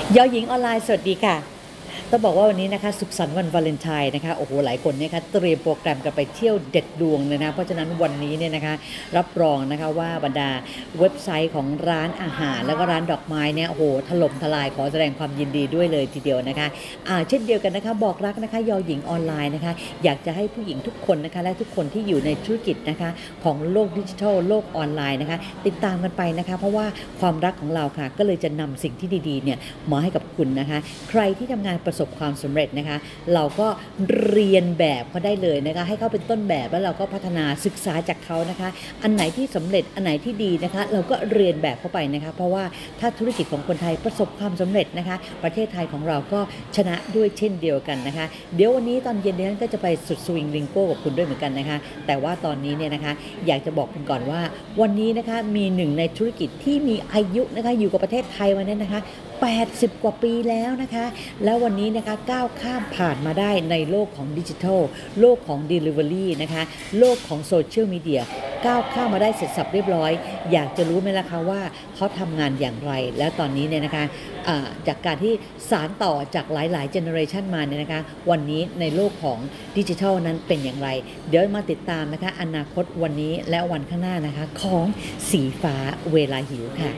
ยอหญิงออนไลน์สวัสดีค่ะต้องบอกว่าวันนี้นะคะสุขสันต์วันวาเลนไทน์นะคะโอ้โหหลายคนเนี่ยคะเตรียมโปรแกรมกันไปเที่ยวเด็ดดวงเลยนะเพราะฉะนั้นวันนี้เนี่ยนะคะรับรองนะคะว่าบรรดาเว็บไซต์ของร้านอาหารแล้วก็ร้านดอกไม้เนี่ยโอ้โหถล่มทลายขอแสดงความยินดีด้วยเลยทีเดียวนะคะเช่นเดียวกันนะคะบอกรักนะคะยอหญิงออนไลน์นะคะอยากจะให้ผู้หญิงทุกคนนะคะและทุกคนที่อยู่ในธุรกิจนะคะของโลกดิจิทัลโลกออนไลน์นะคะติดตามกันไปนะคะเพราะว่าความรักของเราค่ะก็เลยจะนำสิ่งที่ดีๆเนี่ยมาให้กับคุณนะคะใครที่ทำงานประสบความสำเร็จนะคะเราก็เรียนแบบเขาได้เลยนะคะให้เขาเป็นต้นแบบแล้วเราก็พัฒนาศึกษาจากเขานะคะอันไหนที่สำเร็จอันไหนที่ดีนะคะเราก็เรียนแบบเข้าไปนะคะเพราะว่าถ้าธุรกิจของคนไทยประสบความสำเร็จนะคะประเทศไทยของเราก็ชนะด้วยเช่นเดียวกันนะคะเดี๋ยววันนี้ตอนเย็นนี้ก็จะไปสุดสวิงลิงโก้กับคุณด้วยเหมือนกันนะคะแต่ว่าตอนนี้เนี่ยนะคะอยากจะบอกคุณก่อนว่าวันนี้นะคะมีหนึ่งในธุรกิจที่มีอายุนะคะอยู่กับประเทศไทยมาเนี่ยนะคะ80 กว่าปีแล้วนะคะแล้ววันนี้นะคะก้าวข้ามผ่านมาได้ในโลกของดิจิทัลโลกของ Delivery นะคะโลกของโซเชียลมีเดียก้าวข้ามมาได้เสร็จสับเรียบร้อยอยากจะรู้ไหมล่ะคะว่าเขาทำงานอย่างไรแล้วตอนนี้เนี่ยนะคะจากการที่สานต่อจากหลายๆเจเนอเรชันมาเนี่ยนะคะวันนี้ในโลกของดิจิทัลนั้นเป็นอย่างไรเดี๋ยวมาติดตามนะคะอนาคตวันนี้และวันข้างหน้านะคะของสีฟ้าเวลาหิวค่ะ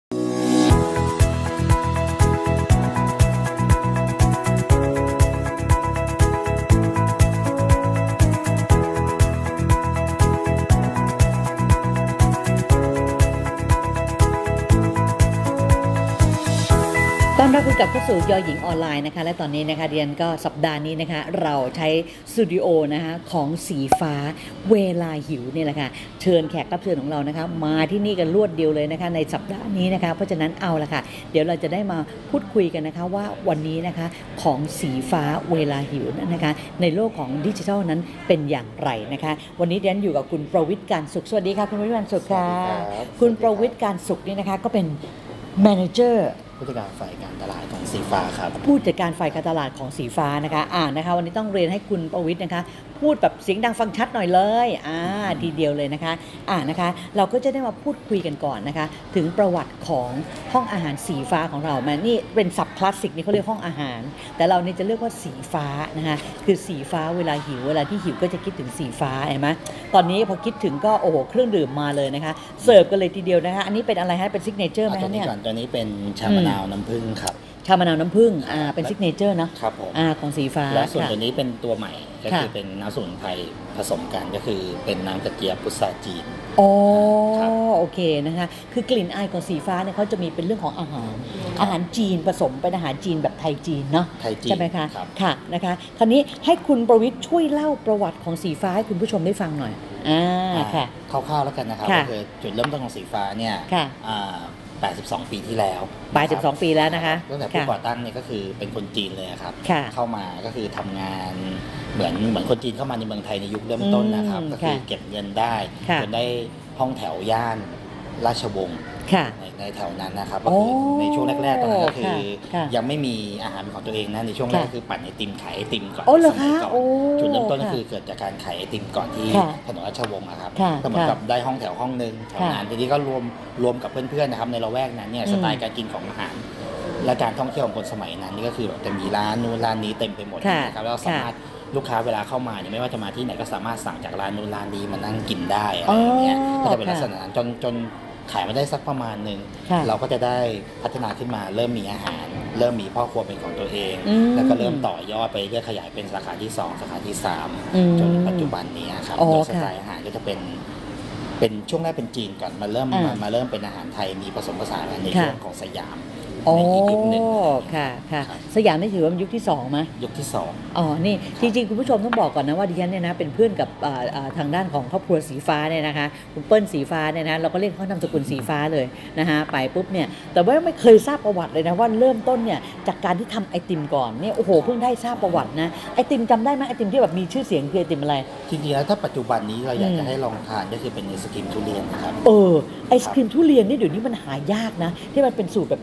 ต้อนรับคุณกลับเข้าสู่ยอหญิงออนไลน์นะคะและตอนนี้นะคะเรียนก็สัปดาห์นี้นะคะเราใช้สตูดิโอนะคะของสีฟ้าเวลาหิวนี่แหละค่ะเชิญแขกรับเชิญของเรานะคะมาที่นี่กันรวดเดียวเลยนะคะในสัปดาห์นี้นะคะเพราะฉะนั้นเอาละค่ะเดี๋ยวเราจะได้มาพูดคุยกันนะคะว่าวันนี้นะคะของสีฟ้าเวลาหิวนะคะในโลกของดิจิทัลนั้นเป็นอย่างไรนะคะวันนี้เรียนอยู่กับคุณประวิตรการสุขสวัสดีค่ะคุณประวิตรการสุขค่ะคุณประวิตรการสุขนี่นะคะก็เป็นแมเนเจอร์ผู้จัดการฝ่ายการตลาดของสีฟ้าครับผู้จัดการฝ่ายการตลาดของสีฟ้านะคะนะคะวันนี้ต้องเรียนให้คุณประวิตรนะคะพูดแบบเสียงดังฟังชัดหน่อยเลยทีเดียวเลยนะคะนะคะเราก็จะได้มาพูดคุยกันก่อนนะคะถึงประวัติของห้องอาหารสีฟ้าของเรานี่เป็นศัพท์คลาสสิกนี่เขาเรียกห้องอาหารแต่เราเนี่ยจะเรียกว่าสีฟ้านะคะคือสีฟ้าเวลาหิวเวลาที่หิวก็จะคิดถึงสีฟ้าเห็นไหมตอนนี้พอคิดถึงก็โอ้โหเครื่องดื่มมาเลยนะคะเสิร์ฟกันเลยทีเดียวนะคะอันนี้เป็นอะไรฮะเป็นซิกเนเจอร์ไหมคะเนี่ยตัวนี้เป็นชามะนาวน้ำผึ้งครับชามะนาวน้ำผึ้งเป็นซิกเนเจอร์นะครับผมของสีฟ้าและส่วนตัวนี้เป็นตัวใหม่ก็คือเป็นน้ำสมุนไพรผสมกันก็คือเป็นน้ำกระเจี๊ยบพุทราจีนโอเคนะคะคือกลิ่นอายของสีฟ้าเนี่ยเขาจะมีเป็นเรื่องของอาหารจีนผสมเป็นอาหารจีนแบบไทยจีนเนาะใช่ไหมคะค่ะนะคะคราวนี้ให้คุณประวิตรช่วยเล่าประวัติของสีฟ้าให้คุณผู้ชมได้ฟังหน่อยค่ะคร่าวๆแล้วกันนะครับก็คือจุดเริ่มต้นของสีฟ้าเนี่ย82 ปีที่แล้ว 82 ปีแล้วนะคะตั้งแต่ผู้ก่อตั้งเนี่ยก็คือเป็นคนจีนเลยครับเข้ามาก็คือทำงานเหมือนคนจีนเข้ามาในเมืองไทยในยุคเริ่มต้นนะครับก็คือเก็บเงินได้จนได้ห้องแถวย่านราชวงศ์ในแถวนั้นนะครับก็คือในช่วงแรกๆตอนนั้นก็คือยังไม่มีอาหารของตัวเองนะในช่วงแรกคือปั่นไอติมขายไอติมก่อนจุดเริ่มต้นก็คือเกิดจากการขายไอติมก่อนที่ถนนราชวงศ์นะครับก็เหมือนกับได้ห้องแถวห้องนึงแถวนั้นทีนี้ก็รวมกับเพื่อนๆนะครับในละแวกนั้นเนี่ยสไตล์การกินของอาหารและการท่องเที่ยวของคนสมัยนั้นนี่ก็คือจะมีร้านนู้นร้านนี้เต็มไปหมดนะครับแล้วสามารถลูกค้าเวลาเข้ามาเนี่ยไม่ว่าจะมาที่ไหนก็สามารถสั่งจากร้านนู้นร้านนี้มานั่งกินได้อะไรอย่างเงี้ยก็จะเป็นลักษณะนั้นจนขายมาได้สักประมาณหนึ่งเราก็จะได้พัฒนาขึ้นมาเริ่มมีอาหารเริ่มมีพ่อครัวเป็นของตัวเองแล้วก็เริ่มต่อยอดไปเรื่อยขยายเป็นสาขาที่2สาขาที่3จนปัจจุบันนี้ครับโดยสไตล์อาหารก็จะเป็นช่วงแรกเป็นจีนก่อนมาเริ่มเป็นอาหารไทยมีผสมผสานในช่วงของสยามในอีกยุคหนึ่งค่ะสยามนี่ถือว่ายุคที่2ไหมยุคที่2 นี่จริงๆคุณผู้ชมต้องบอกก่อนนะว่าดิฉันเนี่ยนะเป็นเพื่อนกับทางด้านของครอบครัวสีฟ้าเนี่ยนะคะคุณเปิ้ลสีฟ้าเนี่ยนะเราก็เรียกเขานามสกุลสีฟ้าเลยนะคะไปปุ๊บเนี่ยแต่ว่าไม่เคยทราบประวัติเลยนะว่าเริ่มต้นเนี่ยจากการที่ทำไอติมก่อนเนี่ยโอ้โหเพิ่งได้ทราบประวัตินะไอติมจำได้ไหมไอติมที่แบบมีชื่อเสียงคือไอติมอะไรจริงๆแล้วถ้าปัจจุบันนี้เราอยากจะให้ลองทานก็คือเป็นไอศกรีมทุเรียนนะครับไอศกรีมทุเรียนนี่เดี๋ยวนี้มันหายากนะที่มันเป็นสูตรแบบออริจินอล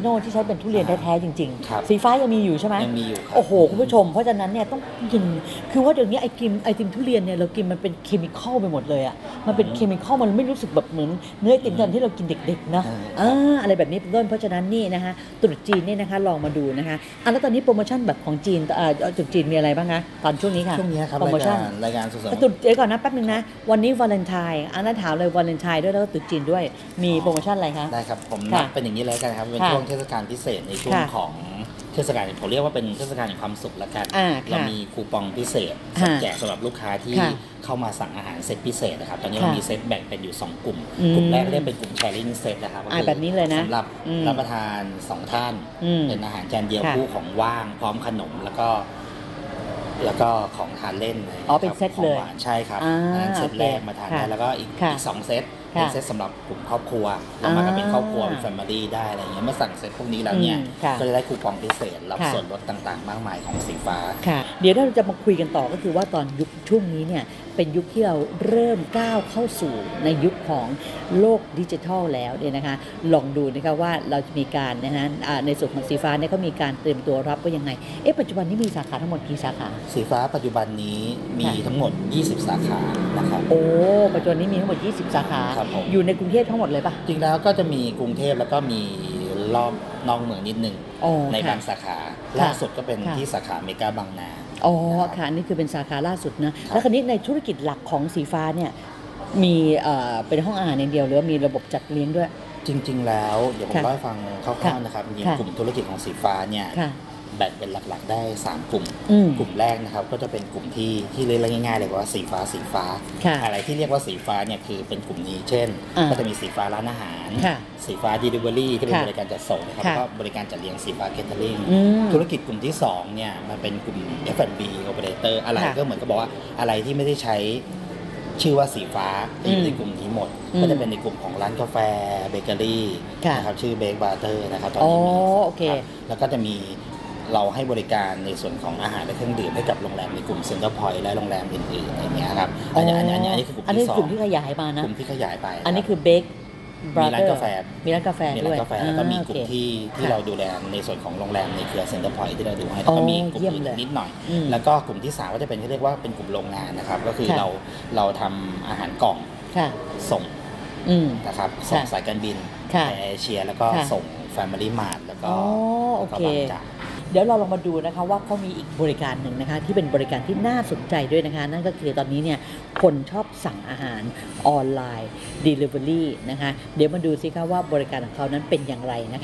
นัลที่ใช้เป็นทุเรียนแท้ๆจริงครับๆสีฟ้ายังมีอยู่ใช่ไหมยังมีอยู่ครับโอ้โหคุณผู้ชมเพราะฉะนั้นเนี่ยต้องกินคือว่าเดี๋ยวนี้ไอติมทุเรียนเนี่ยเรากินมันเป็นเคมีคอลไปหมดเลยอ่ะมันเป็นเคมีคอลมันไม่รู้สึกแบบเหมือนเนื้อไอติมตอนที่เรากินเด็กๆนะอะไรแบบนี้เป็นต้นเพราะฉะนั้นนี่นะคะตรุษจีนเนี่ยนะคะลองมาดูนะคะแล้วตอนนี้โปรโมชั่นแบบของจีนตรุษจีนมีอะไรบ้างคะตอนช่วงนี้ค่ะช่วงนี้ครับโปรโมชั่นรายการสุดตรุษเดี๋ยวก่อนนะแป๊บนึงนะวันนี้วาเลนไทน์นั้นถามเลยวาเลนไทน์ด้วยแล้วก็ตรุษจีนด้วยมีโปรโมชั่นอะไรคะได้ครับผมค่ะนับเป็นอย่างนี้เลยกันครับเป็นค่ะช่วงเทศกาลพิเศษในช่วงค่ะของเทศกาลผมเรียกว่าเป็นเทศกาลแห่งความสุขละกันค่ะเรามีคูปองพิเศษค่ะแจกสำหรับลูกค้าที่ค่ะเข้ามาสั่งอาหารเซตพิเศษนะครับตอนนี้ค่ะเรามีเซตแบ่งเป็นอยู่2กลุ่มอืมกลุ่มแรกเรียกเป็นกลุ่ม sharing set นะครับก็คือแบบนี้เลยนะสำหรับอืมรับประทาน2ท่านอืมเป็นอาหารจานเดียวค่ะคู่ของว่างพร้อมขนมแล้วก็ของทานเล่นนะอ๋อเป็นครับเซตเลยของหวานใช่ครับอ่าอันนั้นเซตแรกมาทานได้ค่ะแล้วก็อีกค่ะ 2เซตค่ะเป็นเซตสำหรับกลุ่มครอบครัวเรามากันเป็นครอบครัวอ่าเป็นแฟมิลี่ได้อะไรเงี้ยเมื่อสั่งเซตพวกนี้แล้วเนี่ยค่ะก็จะได้คูปองพิเศษรับค่ะส่วนลดต่างๆ มากมายของสีฟ้าค่ะเดี๋ยวเราจะมาคุยกันต่อก็คือว่าตอนยุคช่วงนี้เนี่ยเป็นยุคที่เราเริ่มก้าวเข้าสู่ในยุคของโลกดิจิทัลแล้วเนี่ยนะคะลองดูนะคะว่าเราจะมีการนะฮะในส่วนของสีฟ้าเนี่ยเขามีการเตรียมตัวรับว่ายังไงปัจจุบันนี้มีสาขาทั้งหมดกี่สาขาสีฟ้าปัจจุบันนี้มีค่ะทั้งหมด 20 สาขานะครับโอ้ปัจจุบันนี้มีทั้งหมด20 สาขาครับผมอยู่ในกรุงเทพทั้งหมดเลยปะจริงแล้วก็จะมีกรุงเทพแล้วก็มีรอบนอกเมืองนิดนึงอ๋อในค่ะบางสาขาล่าสุดก็เป็นค่ะที่สาขาเมกาบางนาอ๋อค่ะอันนี่คือเป็นสาขาล่าสุดนะแล้วคราวนี้ในธุรกิจหลักของสีฟ้าเนี่ยมีเป็นห้องอาหารอย่างเดียวหรือว่ามีระบบจัดเลี้ยงด้วยจริงๆแล้วเดี๋ยวผมค่ะเล่าให้ฟังคร่าวๆนะครับจริงค่ะๆกลุ่มธุรกิจของสีฟ้าเนี่ยค่ะแบ่งเป็นหลักๆได้ 3 กลุ่มอืมกลุ่มแรกนะครับก็จะเป็นกลุ่มที่เรียกง่ายๆเลยว่าสีฟ้าค่ะอะไรที่เรียกว่าสีฟ้าเนี่ยคือเป็นกลุ่มนี้ เช่น ก็จะมีสีฟ้าร้านอาหารค่ะสีฟ้า Delivery ที่เป็นค่ะบริการจัดส่งนะครับค่ะแล้วก็บริการจัดเลี้ยงสีฟ้า Catering อืมธุรกิจกลุ่มที่2เนี่ยมันเป็นกลุ่ม F&B Operator อะไรค่ะก็เหมือนกับบอกว่าอะไรที่ไม่ได้ใช้ชื่อว่าสีฟ้าจะอยู่ในกลุ่มนี้หมด ก็จะเป็นในกลุ่มของร้านกาแฟเบเกอรี่ค่ะนะครับชื่อเบคบาร์เตอร์นะครับตอนอ๋อนี้มีโอเคครับแล้วก็จะมีเราให้บริการในส่วนของอาหารและเครื่องดื่มให้กับโรงแรมในกลุ่มเซ็นเตอร์พอยต์และโรงแรมอื่นๆอย่างเงี้ยครับอันนี้คือกลุ่มอันนี้ที่สองกลุ่มที่ขยายมานะกลุ่มที่ขยายไปอันนี้คือเบคมีร้านกาแฟมีร้านกาแฟมีด้ร้าวยนกาแฟแล้วก็มีกลุ่มโอเคที่เราดูแลในส่วนของโรงแรมในเครือเซ็นเตอร์พอยต์ที่เราดูให้อ๋แล้วอก็มีกลุ่มเยี่ยมอื่นเลยนิดหน่อยอืมแล้วก็กลุ่มที่3ก็จะเป็นที่เรียกว่าเป็นกลุ่มโรงงานนะครับก็คือค่ะเราทำอาหารกล่องค่ะส่งอืมนะครับส่งค่ะสายการบินค่ะแอร์เอเชียแล้วก็ค่ะส่ง Family Mart แล้วก็อ๋อโอเคแล้วก็บางจากเดี๋ยวเราลองมาดูนะคะว่าเขามีอีกบริการหนึ่งนะคะที่เป็นบริการที่น่าสนใจด้วยนะคะ นั่นก็คือตอนนี้เนี่ยคนชอบสั่งอาหารออนไลน์ Delivery นะคะ เดี๋ยวมาดูสิคะว่าบริการของเขานั้นเป็นอย่างไรนะคะ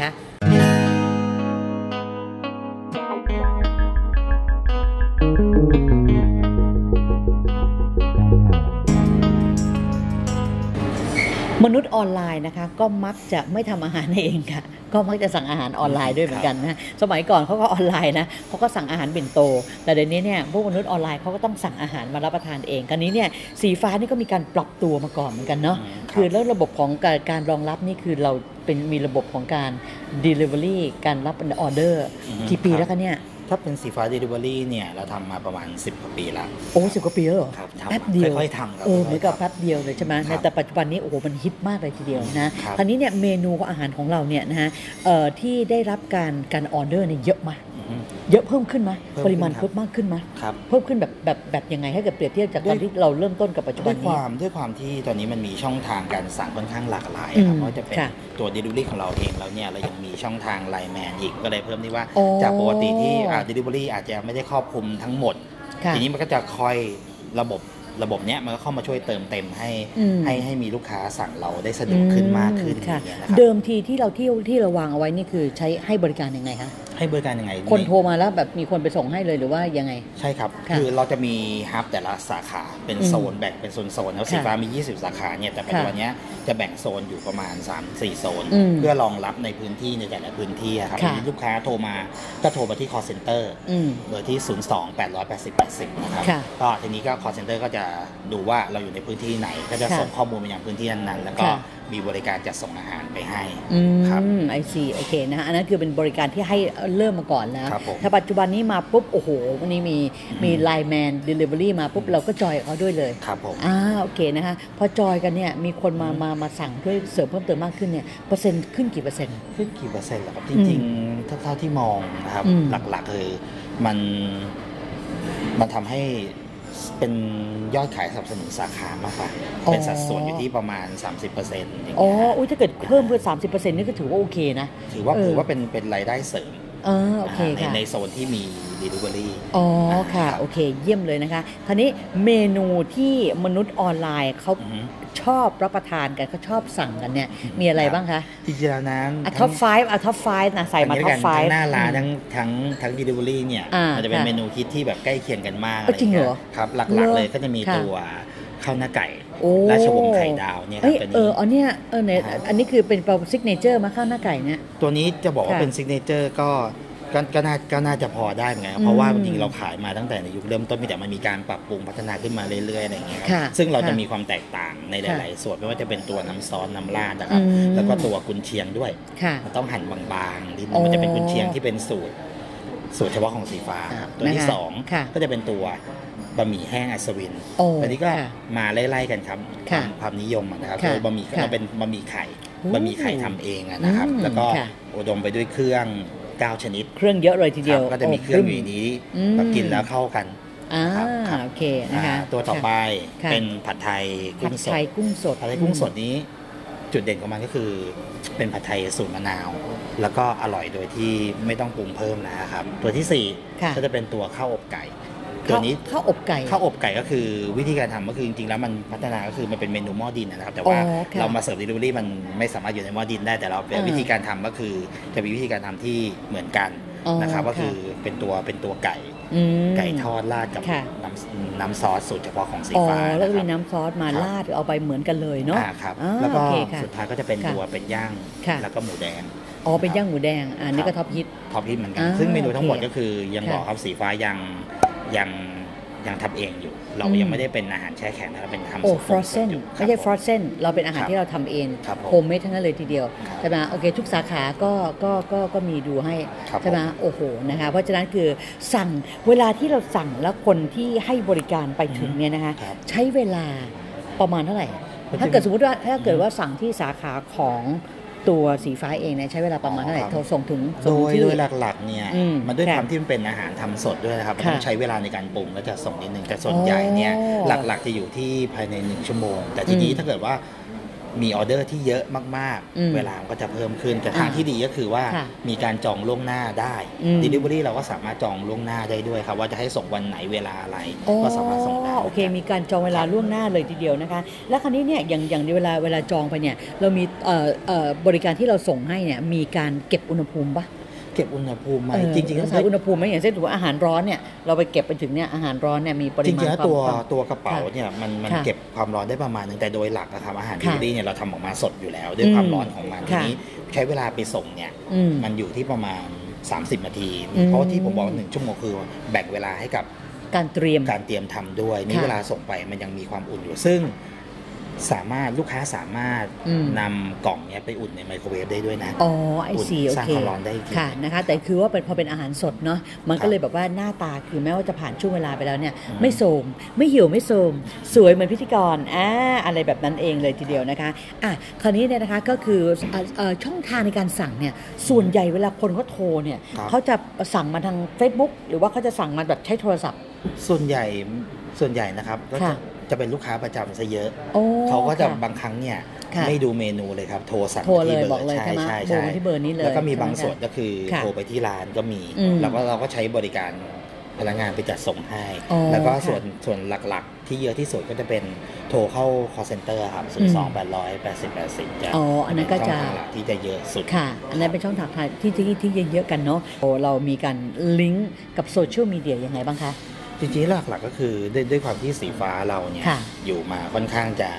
มนุษย์ออนไลน์นะคะก็มักจะไม่ทำอาหารเองค่ะ ก็มักจะสั่งอาหารออนไลน์ด้วยเหมือนกันนะสมัยก่อนเขาก็ออนไลน์นะเขาก็สั่งอาหารเบนโตแต่เดี๋ยวนี้เนี่ยพวกมนุษย์ออนไลน์เขาก็ต้องสั่งอาหารมารับประทานเองคราวนี้เนี่ยสีฟ้านี่ก็มีการปรับตัวมาก่อนเหมือนกันเนาะคือแล้วระบบของการรองรับนี่คือเรามีระบบของการ Delivery การรับออเดอร์กี่ปีแล้วคะเนี่ยถ้าเป็นสีฟ้า Delivery เนี่ยเราทำมาประมาณ10 กว่าปีแล้วโอ้10 กว่าปีแล้วเหรอครับแป๊บเดียวค่อยๆทำครับเหมือนกับแป๊บเดียวเลยใช่ไหมครับแต่ปัจจุบันนี้โอ้โหมันฮิตมากเลยทีเดียวนะครับ คราวนี้เนี่ยเมนูของอาหารของเราเนี่ยนะฮะที่ได้รับการออเดอร์เนี่ยเยอะมากอืมเยอะเพิ่มขึ้นไหมเพิ่มขึ้นปริมาณครับเพิ่มมากขึ้นไหมครับเพิ่มขึ้นแบบยังไงให้กับเปรียบเทียบจากตอนที่เราเริ่มต้นกับปัจจุบัด้วน ยคนี้วามที่ตอนนี้มันมีช่องทางการสั่งค่อนข้างหลากหลายอืมครับเพราะจะเป็นค่ะตัว Delivery ของเราเองแล้วเนี่ยเรายังมีช่องทางไลน์แมนอีกก็เลยเพิ่มที่ว่าโอ้จากปกติที่Delivery อาจจะไม่ได้ครอบคลุมทั้งหมดค่ะทีนี้มันก็จะคอยระบบเนี้ยมันก็เข้ามาช่วยเติมเต็มให้อืมให้มีลูกค้าสั่งเราได้สะดวกขึ้นมากขึ้นอค่ะย่างเงี้ยนะครับเดิมทีที่เราวางเอาไว้นี่คือใช้ให้บริการยังไงคะให้บริการยังไงคนโทรมาแล้วแบบมีคนไปส่งให้เลยหรือว่ายังไงใช่ครับค่ะคือเราจะมีฮับแต่ละสาขาเป็นโซนแบ่งเป็นโซนๆแล้วสีค่ะฟ้ามี 20 สาขาเนี่ยแต่ปัจจุบันเนี้ยจะแบ่งโซนอยู่ประมาณ 3-4 โซนอืมเพื่อรองรับในพื้นที่ในแต่ละพื้นที่อะครับค่ะทีนี้ลูกค้าโทรมาก็โทรมาที่ call center อืมโดยที่ 02-880-80 นะครับค่ะก็ทีนี้ก็ call center ก็จะดูว่าเราอยู่ในพื้นที่ไหน ก็จะค่ะส่งข้อมูลไปยังพื้นที่นั้นๆแล้วก็ค่ะมีบริการจัดส่งอาหารไปให้ครับไอซีโอเคนะอันนั้นคือเป็นบริการที่ให้เริ่มมาก่อนแล้วถ้าปัจจุบันนี้มาปุ๊บโอ้โหวันนี้มีไลน์แมนเดลิเวอรี่มาปุ๊บเราก็จอยเขาด้วยเลยครับผมโอเคนะคะพอจอยกันเนี่ยมีคนมาสั่งด้วยเสริมเพิ่มเติมมากขึ้นเนี่ยเปอร์เซ็นต์ขึ้นกี่เปอร์เซ็นต์ขึ้นกี่เปอร์เซ็นต์หรอครับจริงๆเท่าที่มองนะครับหลักๆเลยมันทำให้เป็นยอดขายสนับสนุนสาขามากกว่าเป็นสัดส่วนอยู่ที่ประมาณ 30% อ๋อถ้าเกิดเพิ่มเพื่อ 30% นี่ก็ถือว่าโอเคนะถือว่าเป็นรายได้เสริมโอเคค่ะในโซนที่มี delivery ค่ะโอเคเยี่ยมเลยนะคะคราวนี้เมนูที่มนุษย์ออนไลน์เขาชอบรับประทานกันเขาชอบสั่งกันเนี่ยมีอะไรบ้างคะจริงๆแล้วนั้นท็อป5นะใส่มาท็อป5 ทั้งหน้าร้านทั้ง delivery เนี่ยมันจะเป็นเมนูคิดที่แบบใกล้เคียงกันมากจริงเหรอครับหลักๆเลยก็จะมีตัวข้าวหน้าไก่ราชวงศ์ไข่ดาวเนี่ยตัวนี้อันนี้คือเป็นซิกเนเจอร์มาข้าวหน้าไก่เนี่ยตัวนี้จะบอกว่าเป็นซิกเนเจอร์ก็น่าจะพอได้เหมือนกันเพราะว่าจริงๆเราขายมาตั้งแต่ในยุคเริ่มต้นมีแต่มันมีการปรับปรุงพัฒนาขึ้นมาเรื่อยๆอะไรอย่างเงี้ยครับซึ่งเราจะมีความแตกต่างในหลายๆส่วนไม่ว่าจะเป็นตัวน้ำซอสน้ำราดนะครับแล้วก็ตัวกุนเชียงด้วยมันต้องหั่นบางๆนิดนึงมันจะเป็นกุนเชียงที่เป็นสูตรเฉพาะของสีฟ้าตัวที่2ก็จะเป็นตัวบะหมี่แห้งอัศวินอันนี้ก็มาไล่ๆกันครับความนิยมนะครับคือบะหมี่เราเป็นบะหมี่ไข่ทำเองนะครับแล้วก็อุดมไปด้วยเครื่อง9ชนิดเครื่องเยอะเลยทีเดียวก็จะมีเครื่องอยู่นี้กินแล้วเข้ากันโอเคนะคะตัวต่อไปเป็นผัดไทยกุ้งสดผัดไทยกุ้งสดนี้จุดเด่นของมันก็คือเป็นผัดไทยสูตรมะนาวแล้วก็อร่อยโดยที่ไม่ต้องปรุงเพิ่มนะครับตัวที่4ก็จะเป็นตัวข้าวอบไก่ตัวนี้ข้าวอบไก่ก็คือวิธีการทำก็คือจริงๆแล้วมันพัฒนาก็คือมันเป็นเมนูหม้อดินนะครับแต่ว่าเรามาเสิร์ฟ delivery มันไม่สามารถอยู่ในหม้อดินได้แต่เราเป็นวิธีการทำก็คือจะมีวิธีการทำที่เหมือนกันนะครับก็คือเป็นตัวไก่ทอดราดกับน้ำซอสสูตรเฉพาะของสีฟ้าแล้วมีน้ำซอสมาราดเอาไปเหมือนกันเลยเนาะครับแล้วก็สุดท้ายก็จะเป็นตัวเป็นย่างแล้วก็หมูแดงเป็นย่างหมูแดงอันนี้ก็ท็อปฮิตเหมือนกันซึ่งเมนูทั้งหมดก็คือยังบอกครับสีฟ้ายังทำเองอยู่เรายังไม่ได้เป็นอาหารแช่แข็งนะครับเป็นทำฟรอสเซนไม่ใช่ฟรอสเซนเราเป็นอาหารที่เราทำเองโฮมเมดทั้งนั้นเลยทีเดียวใช่ไหมโอเคทุกสาขาก็มีดูให้ใช่ไหมโอ้โหนะคะเพราะฉะนั้นคือสั่งเวลาที่เราสั่งแล้วคนที่ให้บริการไปถึงเนี่ยนะคะใช้เวลาประมาณเท่าไหร่ถ้าเกิดสมมติว่าสั่งที่สาขาของตัวสีฟ้าเองเนี่ยใช้เวลาประมาณเท่าไหร่ส่งถึงโดยหลักๆเนี่ยมันด้วยความที่มันเป็นอาหารทำสดด้วยนะครับต้องใช้เวลาในการปรุงและจะส่งนิดนึงแต่ส่วนใหญ่เนี่ยหลักๆจะอยู่ที่ภายใน1ชั่วโมงแต่ทีนี้ถ้าเกิดว่ามีออเดอร์ที่เยอะมากๆเวลาก็จะเพิ่มขึ้นแต่ทางที่ดีก็คือว่ามีการจองล่วงหน้าได้ Delivery เราก็สามารถจองล่วงหน้าได้ด้วยครับว่าจะให้ส่งวันไหนเวลาอะไรก็สามารถส่งได้โอเคมีการจองเวลาล่วงหน้าเลยทีเดียวนะคะแล้วคราวนี้เนี่ยอย่างเวลาจองไปเนี่ยเรามีบริการที่เราส่งให้เนี่ยมีการเก็บอุณหภูมิปะเก็บอุณหภูมิไหมจริงๆต้องใช้อุณหภูมิไหมอย่างเช่นถือว่าอาหารร้อนเนี่ยเราไปเก็บไปถึงเนี่ยอาหารร้อนเนี่ยมีปริมาณจริงๆแล้วตัวกระเป๋าเนี่ยมันเก็บความร้อนได้ประมาณนึงแต่โดยหลักนะครับอาหารดิลิเวอรี่เนี่ยเราทำออกมาสดอยู่แล้วด้วยความร้อนของมันทีนี้ใช้เวลาไปส่งเนี่ยมันอยู่ที่ประมาณ30นาทีเพราะที่ผมบอก1ชั่วโมงคือแบ่งเวลาให้กับการเตรียมทำด้วยนี่เวลาส่งไปมันยังมีความอุ่นอยู่ซึ่งลูกค้าสามารถนำกล่องนี้ไปอุ่นในไมโครเวฟได้ด้วยนะไอซีโอเคสร้างความร้อนได้ค่ะนะคะแต่คือว่าพอเป็นอาหารสดเนาะมันก็เลยแบบว่าหน้าตาคือแม้ว่าจะผ่านช่วงเวลาไปแล้วเนี่ยไม่โทรมไม่หิวไม่โทรมสวยเหมือนพิธีกรอะไรแบบนั้นเองเลยทีเดียวนะคะคราวนี้เนี่ยนะคะก็คือช่องทางในการสั่งเนี่ยส่วนใหญ่เวลาคนเขาโทรเนี่ยเขาจะสั่งมาทาง Facebook หรือว่าเขาจะสั่งมาแบบใช้โทรศัพท์ส่วนใหญ่นะครับก็จะเป็นลูกค้าประจำซะเยอะเขาก็จะบางครั้งเนี่ยไม่ดูเมนูเลยครับโทรสั่งที่เบอร์ใช่ที่เบอร์นี้เลยแล้วก็มีบางส่วนก็คือโทรไปที่ร้านก็มีแล้วก็เราก็ใช้บริการพนักงานไปจัดส่งให้แล้วก็ส่วนหลักๆที่เยอะที่สุดก็จะเป็นโทรเข้า call center ครับ02-800-80-80จะอันนั้นก็จะที่จะเยอะสุดค่ะอันนั้นเป็นช่องทางที่เยอะๆกันเนาะเรามีการลิงก์กับโซเชียลมีเดียยังไงบ้างคะจริงๆหลักๆก็คือด้วยความที่สีฟ้าเราเนี่ยอยู่มาค่อนข้างจะ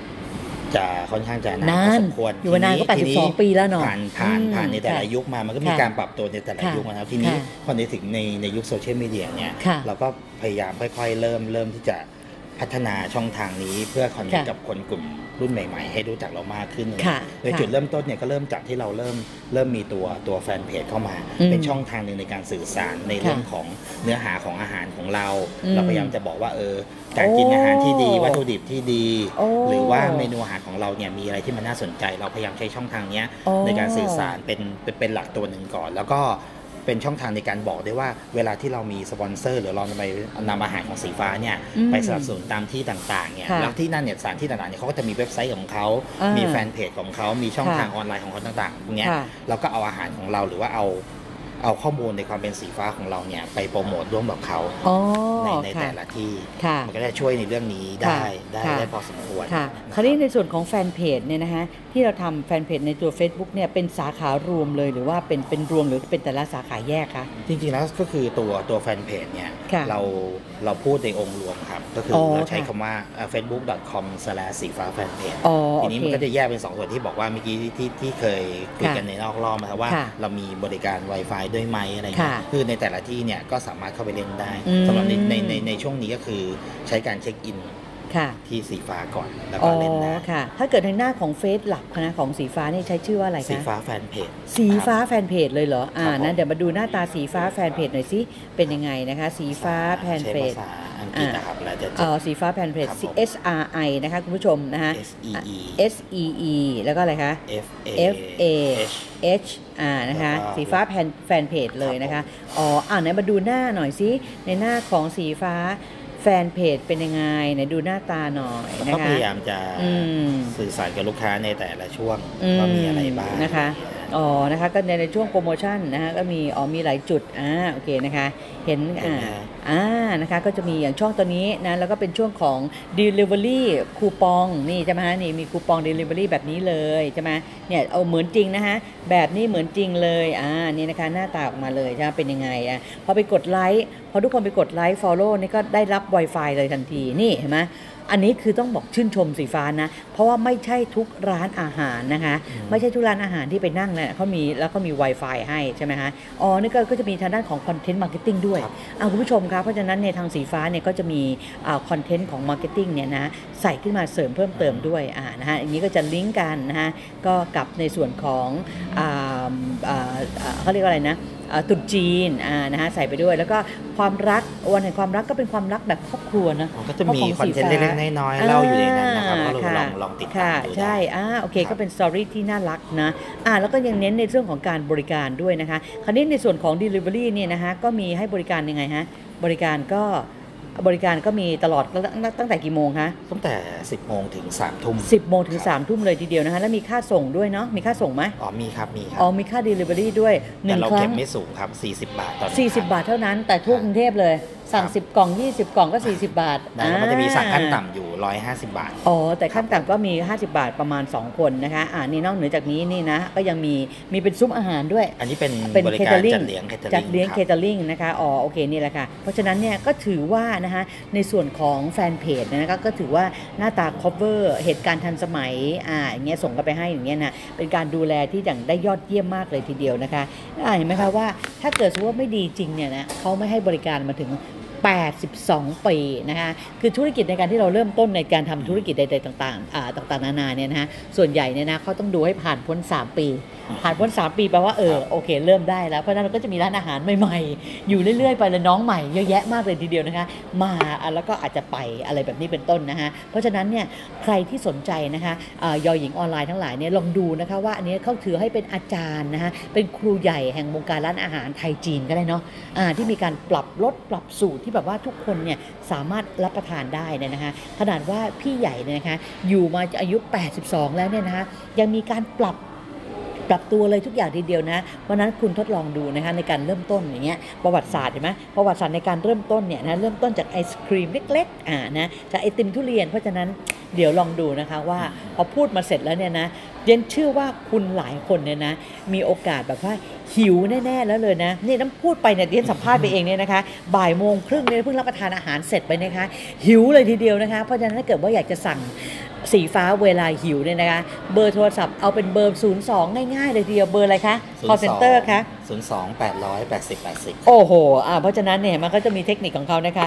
นานพอสมควรอยู่นานก็82ปีแล้วเนาะผ่านในแต่ละยุคมามันก็มีการปรับตัวในแต่ละยุคนะครับทีนี้พอในถึงในยุคโซเชียลมีเดียเนี่ยเราก็พยายามค่อยๆเริ่มที่จะพพัฒนาช่องทางนี้เพื่อคอนเนคกับคนกลุ่มรุ่นใหม่ๆให้รู้จักเรามากขึ้นโดยจุดเริ่มต้นเนี่ยก็เริ่มจากที่เราเริ่มมีตัวแฟนเพจเข้ามาเป็นช่องทางหนึ่งในการสื่อสารในเรื่องของเนื้อหาของอาหารของเราพยายามจะบอกว่าการกินอาหารที่ดีวัตถุดิบที่ดีหรือว่าเมนูอาหารของเราเนี่ยมีอะไรที่มันน่าสนใจเราพยายามใช้ช่องทางนี้ในการสื่อสารเป็นหลักตัวหนึ่งก่อนแล้วก็เป็นช่องทางในการบอกได้ว่าเวลาที่เรามีสปอนเซอร์หรือเราไปนำอาหารของสีฟ้าเนี่ยไปสนับสนุนตามที่ต่างๆเนี่ยแล้วที่นั่นเนี่ยสถานที่ต่างๆเนี่ยเขาก็จะมีเว็บไซต์ของเขามีแฟนเพจของเขามีช่องทางออนไลน์ของเขาต่างๆพวกนี้เราก็เอาอาหารของเราหรือว่าเอาข้อมูลในความเป็นสีฟ้าของเราเนี่ยไปโปรโมทร่วมกับเขาในแต่ละที่มันก็จะช่วยในเรื่องนี้ได้พอสมควรคราวนี้ในส่วนของแฟนเพจเนี่ยนะคะที่เราทำแฟนเพจในตัว Facebook เนี่ยเป็นสาขารวมเลยหรือว่าเป็นรวมหรือเป็นแต่ละสาขาแยกคะจริงๆแล้วก็คือตัวแฟนเพจเนี่ยเราพูดในองค์รวมครับก็คือเราใช้คำว่า facebook.com/ สีฟ้าแฟนเพจทีนี้มันก็จะแยกเป็น2ส่วนที่บอกว่าเมื่อกี้ที่เคยคุยกันในนอกรอบนะครับว่าเรามีบริการ Wi-Fi ด้วยไหมอะไรเงี้ยคือในแต่ละที่เนี่ยก็สามารถเข้าไปเล่นได้สำหรับในช่วงนี้ก็คือใช้การเช็คอินที่สีฟ้าก่อนแล้วก็เล่นได้ถ้าเกิดในหน้าของเฟซหลักนะของสีฟ้านี่ใช้ชื่อว่าอะไรคะสีฟ้าแฟนเพจสีฟ้าแฟนเพจเลยเหรอนะเดี๋ยวมาดูหน้าตาสีฟ้าแฟนเพจหน่อยสิเป็นยังไงนะคะสีฟ้าแฟนเพจอังกฤษนะครับแล้วจะสีฟ้าแฟนเพจ SRI นะคะคุณผู้ชมนะคะ SEE แล้วก็อะไรคะ FAH นะคะสีฟ้าแฟนเพจเลยนะคะไหนมาดูหน้าหน่อยสิในหน้าของสีฟ้าแฟนเพจเป็นยังไงไหนดูหน้าตาหน่อยนะคะก็พยายามจะสื่อสารกับลูกค้าในแต่ละช่วงว่ามีอะไรบ้างนะคะนะคะก็ในช่วงโปรโมชั่นนะคะก็มีหลายจุดโอเคนะคะเห็นนะคะก็จะมีอย่างช่องตัวนี้นะแล้วก็เป็นช่วงของ delivery คูปองนี่ใช่ไหมฮะนี่มีคูปอง delivery แบบนี้เลยใช่ไหมเนี่ยเอาเหมือนจริงนะคะแบบนี้เหมือนจริงเลยนี่นะคะหน้าตาออกมาเลยใช่ไหมเป็นยังไงพอไปกดไลค์พอทุกคนไปกดไลค์ follow นี่ก็ได้รับ Wi-Fi เลยทันทีนี่เห็นไหมอันนี้คือต้องบอกชื่นชมสีฟ้านะเพราะว่าไม่ใช่ทุกร้านอาหารนะคะไม่ใช่ทุกร้านอาหารที่ไปนั่งเนี่ยเขามีแล้วก็มี Wi-Fi ให้ใช่ไหมคะนี่ก็จะมีทางด้านของคอนเทนต์มาร์เก็ตติ้งด้วยคุณผู้ชมครับเพราะฉะนั้นในทางสีฟ้าเนี่ยก็จะมีคอนเทนต์ของมาร์เก็ตติ้งเนี่ยนะใส่ขึ้นมาเสริมเพิ่มเติมด้วยนะฮะอย่างนี้ก็จะลิงก์กันนะฮะก็กับในส่วนของเขาเรียกว่าอะไรนะตุ๊ดจีนนะฮะใส่ไปด้วยแล้วก็ความรักวันแห่งความรักก็เป็นความรักแบบครอบครัวนะก็จะมีคอนเทนต์เล็กๆน้อยๆเล่าอยู่ในนั้นนะครับก็ลองติดตามดูใช่โอเคก็เป็นสตอรี่ที่น่ารักนะแล้วก็ยังเน้นในเรื่องของการบริการด้วยนะคะคราวนี้ในส่วนของ Delivery เนี่ยนะคะก็มีให้บริการยังไงฮะบริการก็มีตลอดตั้งแต่กี่โมงคะตั้งแต่10 โมงถึง 3 ทุ่ม 10 โมงถึง 3 ทุ่มเลยทีเดียวนะคะแล้วมีค่าส่งด้วยเนาะมีค่าส่งไหมมีครับมีค่า Delivery ด้วยแต่เราเก็บไม่สูงครับ40 บาทต่อ 40 บาทเท่านั้นแต่ทั่วกรุงเทพเลยสั่ง10 กล่อง20 กล่องก็40 บาทมันจะมีสั่งขั้นต่ำอยู่150 บาทแต่ขั้นต่ำก็มี50 บาทประมาณ2คนนะคะนี่นอกเหนือจากนี้นี่นะก็ยังมีเป็นซุ้มอาหารด้วยอันนี้เป็นบริการจัดเลี้ยงเคเตอริงนะคะโอเคนี่แหละค่ะเพราะฉะนั้นเนี่ยก็ถือว่านะคะในส่วนของแฟนเพจนะคะก็ถือว่าหน้าตา cover เหตุการณ์ทันสมัยอย่างเงี้ยส่งกันไปให้อย่างเงี้ยนะเป็นการดูแลที่อย่างได้ยอดเยี่ยมมากเลยทีเดียวนะคะเห็นไหมคะว่าถ้าเกิดสมมติว่าไม่ดีจริงเนี่ยนะเขาไม่ให้บริการมาถึง82 ปีนะคะคือธุรกิจในการที่เราเริ่มต้นในการทำธุรกิจใดๆต่างๆนานาเนี่ยนะคะส่วนใหญ่เนี่ยนะเขาต้องดูให้ผ่านพ้น3 ปีผ่านพ้น3 ปีแปลว่าโอเคเริ่มได้แล้วเพราะฉะนั้นเราก็จะมีร้านอาหารใหม่ๆอยู่เรื่อยๆไปเลยน้องใหม่เยอะแยะมากเลยทีเดียวนะคะมาแล้วก็อาจจะไปอะไรแบบนี้เป็นต้นนะคะเพราะฉะนั้นเนี่ยใครที่สนใจนะคะยอหญิงออนไลน์ทั้งหลายเนี่ยลองดูนะคะว่าอันนี้เขาถือให้เป็นอาจารย์นะคะเป็นครูใหญ่แห่งวงการร้านอาหารไทยจีนก็ได้เนาะที่มีการปรับลดปรับสูตรที่แบบว่าทุกคนเนี่ยสามารถรับประทานได้นะคะขนาดว่าพี่ใหญ่เนี่ยนะคะอยู่มาอายุ82แล้วเนี่ยนะคะยังมีการปรับตัวเลยทุกอย่างทีเดียวนะเพราะนั้นคุณทดลองดูนะคะในการเริ่มต้นอย่างเงี้ยประวัติศาสตร์เห็นไหมประวัติศาสตร์ในการเริ่มต้นเนี่ยนะเริ่มต้นจากไอศครีมเล็กๆนะจากไอติมทุเรียนเพราะฉะนั้นเดี๋ยวลองดูนะคะว่าพอพูดมาเสร็จแล้วเนี่ยนะเรียนเชื่อว่าคุณหลายคนเนี่ยนะมีโอกาสแบบว่าหิวแน่ๆแล้วเลยนะนี่น้ำพูดไปเนี่ยเรียนสัมภาษณ์ไปเองเนี่ยนะคะบ่ายโมงครึ่งเนี่ยเพิ่งรับประทานอาหารเสร็จไปนะคะหิวเลยทีเดียวนะคะเพราะฉะนั้นถ้าเกิดว่าอยากจะสั่งสีฟ้าเวลาหิวเนี่ยนะคะเบอร์โทรศัพท์เอาเป็นเบอร์02ง่ายๆเลยทีเดียวเบอร์อะไรคะ call center คะ 02-800-80-80 โอ้โหเพราะฉะนั้นเนี่ยมันก็จะมีเทคนิคของเขานะคะ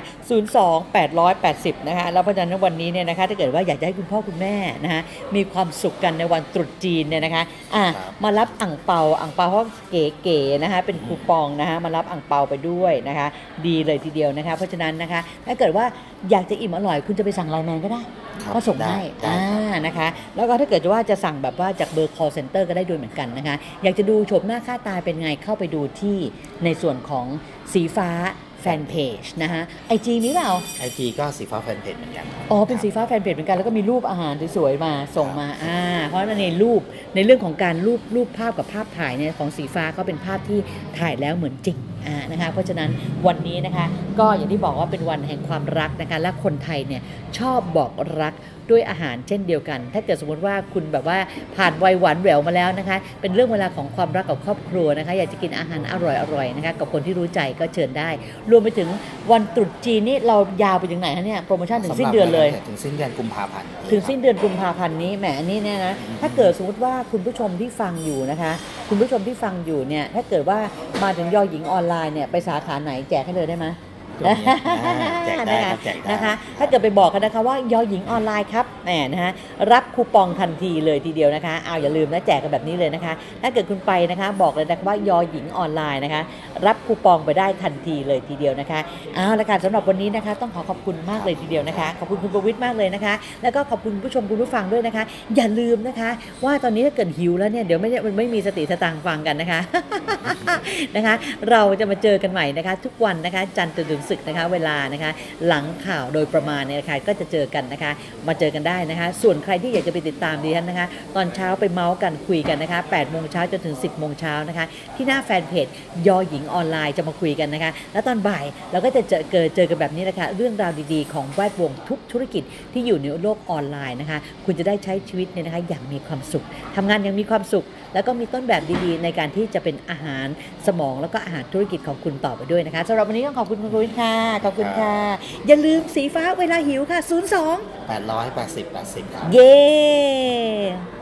02-800-80นะคะแล้วเพราะฉะนั้นวันนี้เนี่ยนะคะถ้าเกิดว่าอยากจะให้คุณพ่อคุณแม่นะคะมีความสุขกันในวันตรุษจีนเนี่ยนะคะมารับอั่งเปาเพราะเก๋ๆนะคะเป็นคูปองนะคะมารับอั่งเปาไปด้วยนะคะดีเลยทีเดียวนะคะเพราะฉะนั้นนะคะถ้าเกิดว่าอยากจะอิ่มอร่อยคุณจะไปสั่งไลน์แมนก็ได้ก็ส่งให้นะคะแล้วก็ถ้าเกิดว่าจะสั่งแบบว่าจากเบอร์ call center ก็ได้ด้วยเหมือนกันนะคะอยากจะดูโฉมหน้าค่าตาเป็นไงเข้าไปดูที่ในส่วนของสีฟ้าแฟนเพจนะฮะIG มีเปล่า IG ก็สีฟ้าแฟนเพจเหมือนกันเป็นสีฟ้าแฟนเพจเหมือนกันแล้วก็มีรูปอาหารสวยๆมาส่งมาเพราะในรูปในเรื่องของการรูปภาพกับภาพถ่ายเนี่ยของสีฟ้าก็เป็นภาพที่ถ่ายแล้วเหมือนจริงนะคะเพราะฉะนั้นวันนี้นะคะก็อย่างที่บอกว่าเป็นวันแห่งความรักนะคะและคนไทยเนี่ยชอบบอกรักด้วยอาหารเช่นเดียวกันถ้าเกิดสมมติว่าคุณแบบว่าผ่านวัยหวานแหววมาแล้วนะคะเป็นเรื่องเวลาของความรักกับครอบครัวนะคะอยากจะกินอาหารอร่อยๆนะคะกับคนที่รู้ใจก็เชิญได้รวมไปถึงวันตรุษจีนนี่เรายาวไปถึงไหนคะเนี่ยโปรโมชั่นถึงสิ้นเดือนเลยถึงสิ้นเดือนกุมภาพันธ์นี้แหมนี่เนี่ยนะถ้าเกิดสมมติว่าคุณผู้ชมที่ฟังอยู่นะคะคุณผู้ชมที่ฟังอยู่เนี่ยถ้าเกิดว่ามาถึงยอหญิงออนไลน์เนี่ยไปสาขาไหนแจกให้เลยได้ไหมแจกได้ครับแจกได้นะคะถ้าเกิดไปบอกกันนะคะว่ายอหญิงออนไลน์ครับนะคะรับคูปองทันทีเลยทีเดียวนะคะอย่าลืมนะแจกกันแบบนี้เลยนะคะถ้าเกิดคุณไปนะคะบอกเลยนะว่ายอหญิงออนไลน์นะคะรับคูปองไปได้ทันทีเลยทีเดียวนะคะละกันสำหรับวันนี้นะคะต้องขอบคุณมากเลยทีเดียวนะคะขอบคุณคุณประวิตรมากเลยนะคะแล้วก็ขอบคุณผู้ชมคุณผู้ฟังด้วยนะคะอย่าลืมนะคะว่าตอนนี้ถ้าเกิดหิวแล้วเนี่ยเดี๋ยวไม่มีสติสตังค์ฟังกันนะคะนะคะเราจะมาเจอกันใหม่นะคะทุกวันนะคะจันทร์ถึงศุกร์นะคะเวลานะคะหลังข่าวโดยประมาณเนี่ยนะคะก็จะเจอกันนะคะมาเจอกันได้นะคะส่วนใครที่อยากจะไปติดตามดิฉันนะคะตอนเช้าไปเมาส์กันคุยกันนะคะ8 โมงเช้าจนถึง10 โมงเช้านะคะที่หน้าแฟนเพจยอหญิงออนไลน์จะมาคุยกันนะคะแล้วตอนบ่ายเราก็จะเจอกันแบบนี้นะคะเรื่องราวดีๆของแวดวงทุกธุรกิจที่อยู่ในโลกออนไลน์นะคะคุณจะได้ใช้ชีวิตเนี่ยนะคะอย่างมีความสุขทำงานอย่างมีความสุขแล้วก็มีต้นแบบดีๆในการที่จะเป็นอาหารสมองแล้วก็อาหารธุรกิจของคุณต่อไปด้วยนะคะสำหรับวันนี้ต้องขอบคุณคุณประวิตรค่ะขอบคุณค่ะอย่าลืมสีฟ้าเวลาหิวค่ะ02-800-80-80ครับเย้